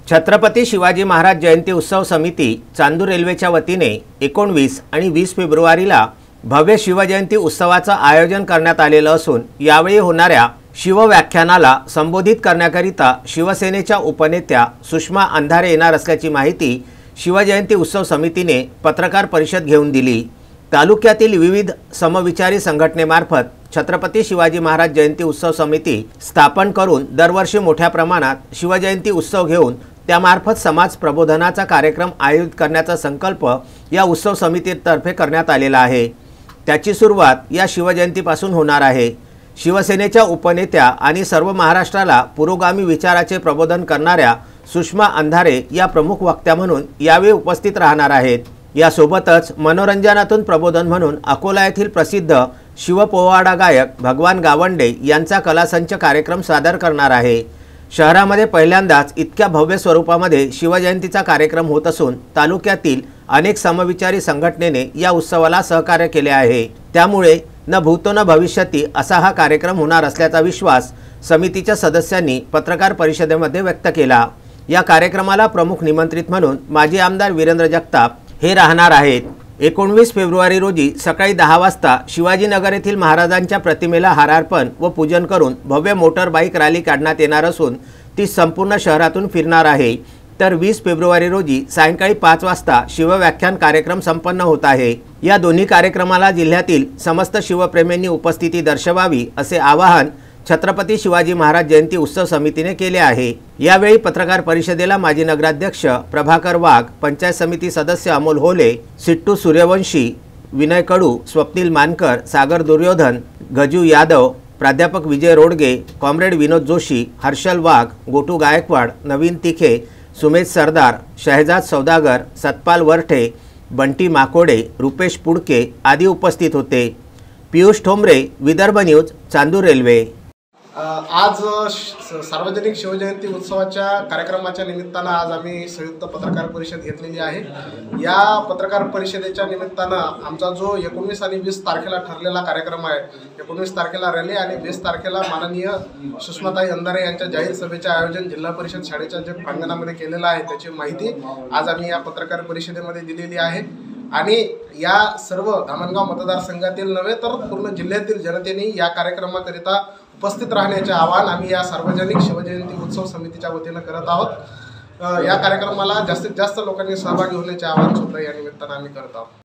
छत्रपती शिवाजी महाराज जयंती उत्सव समिती चांदूर रेल्वेच्या वतीने 19 आणि 20 फेब्रुवारीला भव्य शिवजयंती उत्सवाचं आयोजन करण्यात आलेलं असून यावेळी होणाऱ्या शिवव्याख्यानाला संबोधित करण्याकरिता शिवसेनेच्या उपनेत्या सुषमा अंधारे येणार असल्याची माहिती शिवजयंती उत्सव समितीने पत्रकार परिषद घेऊन दिली। तालुक्यातील विविध समविचारी संघटनेमार्फत छत्रपती शिवाजी महाराज जयंती उत्सव समिती स्थापन करून दरवर्षी मोठ्या प्रमाणात शिवजयंती उत्सव घेऊन त्यामार्फत समाज प्रबोधनाचा कार्यक्रम आयोजित करण्याचा संकल्प या उत्सव समितीतर्फे करण्यात आलेला आहे। त्याची सुरुवात या शिवजयंतीपासून होणार आहे। शिवसेनेच्या उपनेत्या आणि सर्व महाराष्ट्राला पुरोगामी विचाराचे प्रबोधन करणाऱ्या सुषमा अंधारे या प्रमुख वक्त्या म्हणून यावेळी उपस्थित राहणार आहेत। यासोबतच मनोरंजनातून प्रबोधन म्हणून अकोला येथील प्रसिद्ध शिवपोवाडा गायक भगवान गावंडे यांचा कलासंच कार्यक्रम सादर करणार आहे। शहरामध्ये पहिल्यांदाच इतक्या भव्य स्वरूपामध्ये शिवजयंतीचा कार्यक्रम होत असून तालुक्यातील अनेक समविचारी संघटनेने या उत्सवाला सहकार्य केले आहे। त्यामुळे न भूतो न भविष्यती असा हा कार्यक्रम होणार असल्याचा विश्वास समितीच्या सदस्यांनी पत्रकार परिषदेमध्ये व्यक्त केला। या कार्यक्रमाला प्रमुख निमंत्रित म्हणून माजी आमदार वीरेंद्र जगताप हे राहणार आहेत। 19 फेब्रुवारी रोजी सकाळी 10 वाजता शिवाजीनगर येथील महाराजांच्या प्रतिमेला हारार्पण व पूजन करून भव्य मोटर बाईक रॅली काढण्यात येणार असून ती संपूर्ण शहरातून फिरणार आहे। तर 20 फेब्रुवारी रोजी सायंकाळी 5 वाजता शिवव्याख्यान कार्यक्रम संपन्न होत आहे। या दोन्ही कार्यक्रमाला जिल्ह्यातील समस्त शिवप्रेमींनी उपस्थिती दर्शवावी असे आवाहन छत्रपती शिवाजी महाराज जयंती उत्सव समितीने केले आहे। यावेळी पत्रकार परिषदेला माजी नगराध्यक्ष प्रभाकर वाघ, पंचायत समिती सदस्य अमोल होले, सिट्टू सूर्यवंशी, विनय कडू, स्वप्नील मानकर, सागर दुर्योधन, गजू यादव, प्राध्यापक विजय रोडगे, कॉम्रेड विनोद जोशी, हर्षल वाघ, गोटू गायकवाड, नवीन तिखे, सुमेध सरदार, शहजाद सौदागर, सतपाल वरठे, बंटी माकोडे, रुपेश पुडके आदी उपस्थित होते। Piyush Thombre, Vidarbha news, Chandur railway. आज सार्वजनिक शिवजयंती उत्सवाच्या कार्यक्रमाच्या निमित्तानं आज आम्ही संयुक्त पत्रकार परिषद घेतलेली आहे। या पत्रकार परिषदेच्या निमित्तानं आमचा जो 19 आणि 20 तारखेला ठरलेला कार्यक्रम आहे, 19 तारखेला रॅली आणि 20 तारखेला माननीय सुषमाताई अंधारे यांच्या जाहीर सभेचे आयोजन जिल्हा परिषद शाळेच्या जे प्रांगणामध्ये केलेलं आहे त्याची माहिती आज आम्ही या पत्रकार परिषदेमध्ये दिलेली आहे। आणि या सर्व धामणगाव मतदारसंघातील नव्हे तर पूर्ण जिल्ह्यातील जनतेने या कार्यक्रमाकरिता उपस्थित राहण्याचे आवाहन आम्ही या सार्वजनिक शिवजयंती उत्सव समितीच्या वतीने करत आहोत। या कार्यक्रमाला जास्तीत जास्त लोकांनी सहभागी होण्याचे आवाहन सुद्धा या निमित्ताने आम्ही करत आहोत।